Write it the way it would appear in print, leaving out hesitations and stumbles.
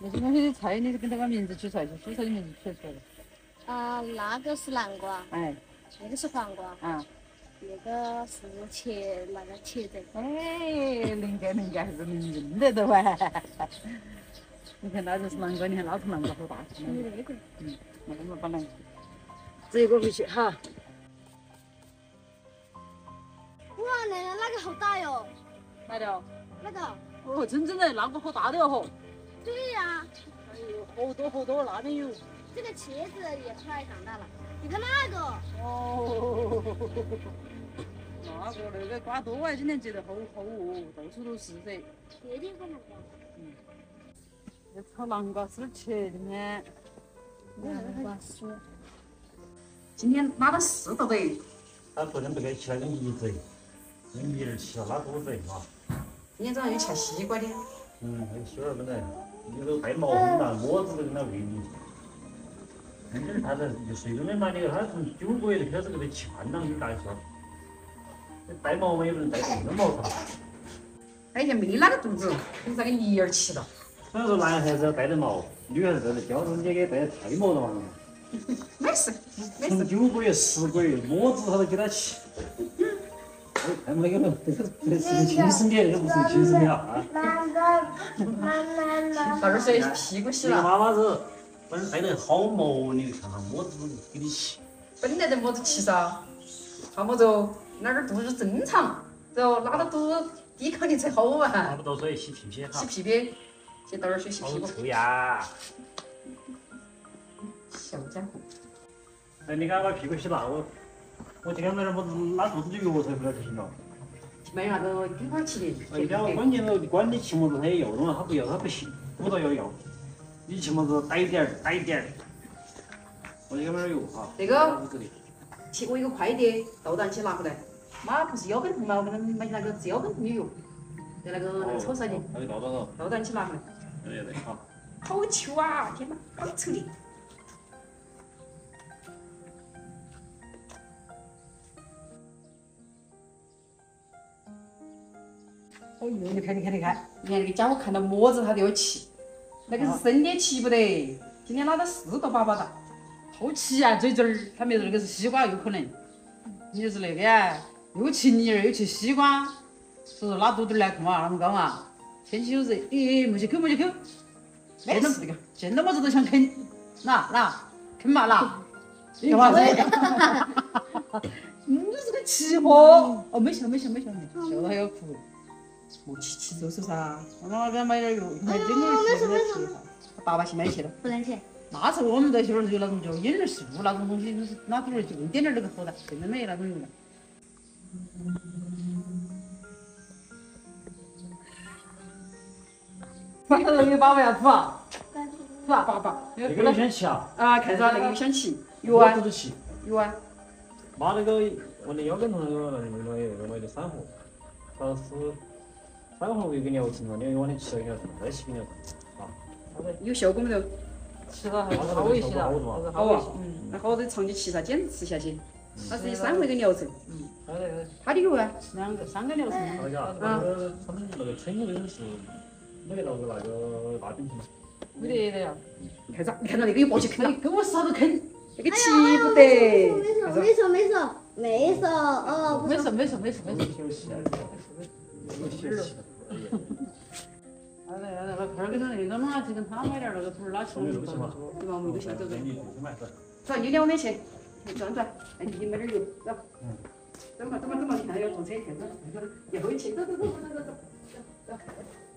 那些东西的菜，你跟它个名字取出来，就蔬菜的名字取出来了。 那个是南瓜， 哎， 那个是黄瓜， 啊， 那个是茄子。 哎，灵感还是能认得到哎。你看那就是南瓜，你看那头南瓜好大。 那个。 那我们把南瓜这个回去哈。 哇，那个好大哟！ 来了。 那个。 哦，真的，那个好大的哦。 对呀。 哎呦，好多，那边有。 这个茄子也快长大了，你看那个。 哦。那个瓜多啊，今天结得好哦，到处都是噻。 别地方南瓜。 这炒南瓜丝切的呢。 南瓜丝。 今天拉了4道的。 他昨天不给吃那个米子，那个米儿吃了拉肚子啊。 今天早上又吃西瓜的。 那个西瓜本来有都带毛很大，我子都跟他喂你。真正他在就水中的嘛，那个他从9个月就开始给他吃饭囊就大小，带毛嘛也不能带那么毛大。 他以前没那个肚子，就是那个泥儿吃了。 所以说男孩子要带点毛，女孩子带点胶中间给带太毛了嘛。 没事。 从9个月、10个月，摸子他都给他吃。看那个，这是亲生的，这个不是亲生的啊。 12岁屁股洗这个了。 妈妈子本身带得好毛，你看看摸子给你吃。 本来在么子吃噻，看么子那儿肚子正常，然后拉到肚抵抗力才好差啊。 不多水洗屁屁哈。 洗屁屁，去倒点水洗屁股。 好臭呀！ 小家伙。 哎，你赶快把屁股洗了，我今天晚上么子拉肚子的药才回来就行了。 买那个冰块吃的。 哎呀，关键了，你管你吃么子他也要的嘛，他不要他不行，补到要。你吃么子带点儿。我今天晚上有哈。 这个提过一个快递，到站去拿回来。妈不是腰本痛嘛，我给他买那个治腰本痛的药，在那个超市里。 那就到了。 到站去拿回来。 对，好。 好臭啊！天哪，好臭的。哦呦，你看，你看那个家伙看到么子他都要吃，那个是生的吃不得。今天拉到4个粑粑大，好吃啊！嘴嘴儿，他没说那个是西瓜，有可能。你就是那个呀，又吃泥儿又吃西瓜，所以说拉肚子来看嘛，那么高嘛。天气又热，咦，没去抠。见到这个，见到么子都想啃，拿啃嘛拿，干嘛子？你是个奇货！哦，没笑，笑得还要哭。莫气收拾噻，我给他买点油，买这个去给他吃一下。爸爸去买去了。 不能去。 那时候我们在小时候有那种叫眼儿树那种东西，哪头儿就点点那个好的，现在没那种油了。那个粑粑要吐啊！吐啊，爸。 这个你想吃啊？ 啊，看着那个有想吃，有啊。 我都吃。 有啊。 妈那个我那腰跟痛那个买的3盒，它是3盒我就给你熬成了，你往里吃了给你熬成，再吃给你熬成，啊。 有效果没得？吃了还是好一些了，还是好啊。那好多长期吃噻，坚持吃下去。它是以3回给你熬成。它的油啊，3个疗程。 那个他们那个春油是没得那个大饼皮。 没得的呀。你看到那个又过去啃了，跟我啥都啃，那个气不得。 没事哦， 没事。那块儿给他那个嘛，就跟他买点那个土儿拉起来，对吧？我们都先走。走，你200去，转，哎，你买点油，走。走嘛，你看要坐车，看着，以后去，走。